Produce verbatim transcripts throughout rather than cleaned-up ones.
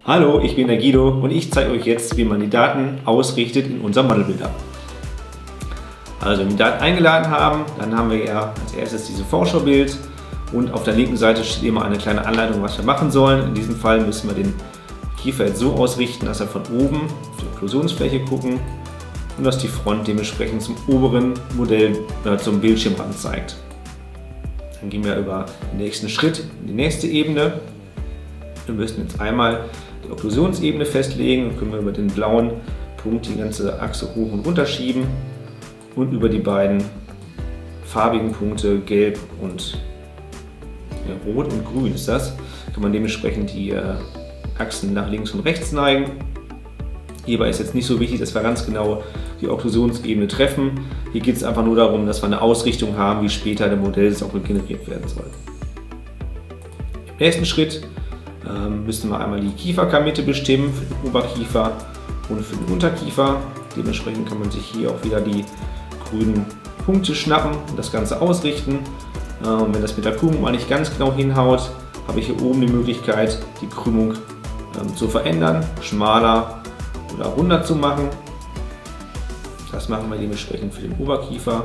Hallo, ich bin der Guido und ich zeige euch jetzt, wie man die Daten ausrichtet in unserem Modelbuilder. Also wenn wir die Daten eingeladen haben, dann haben wir ja als erstes dieses Vorschaubild und auf der linken Seite steht immer eine kleine Anleitung, was wir machen sollen. In diesem Fall müssen wir den Kiefer jetzt so ausrichten, dass er von oben auf die Okklusionsfläche gucken und dass die Front dementsprechend zum oberen Modell oder zum Bildschirmrand zeigt. Dann gehen wir über den nächsten Schritt in die nächste Ebene. Wir müssen jetzt einmal die Okklusionsebene festlegen, dann können wir über den blauen Punkt die ganze Achse hoch und runter schieben und über die beiden farbigen Punkte gelb und ja, rot und grün ist das, kann man dementsprechend die äh, Achsen nach links und rechts neigen. Hierbei ist jetzt nicht so wichtig, dass wir ganz genau die Okklusionsebene treffen. Hier geht es einfach nur darum, dass wir eine Ausrichtung haben, wie später der Modellsockel generiert werden soll. Im nächsten Schritt ähm, müssen wir einmal die Kieferkammitte bestimmen für den Oberkiefer und für den Unterkiefer. Dementsprechend kann man sich hier auch wieder die grünen Punkte schnappen und das Ganze ausrichten. Ähm, wenn das mit der Krümmung mal nicht ganz genau hinhaut, habe ich hier oben die Möglichkeit, die Krümmung ähm, zu verändern, schmaler oder runder zu machen. Das machen wir dementsprechend für den Oberkiefer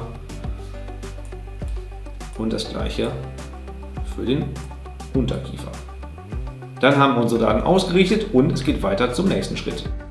und das gleiche für den Unterkiefer. Dann haben wir unsere Daten ausgerichtet und es geht weiter zum nächsten Schritt.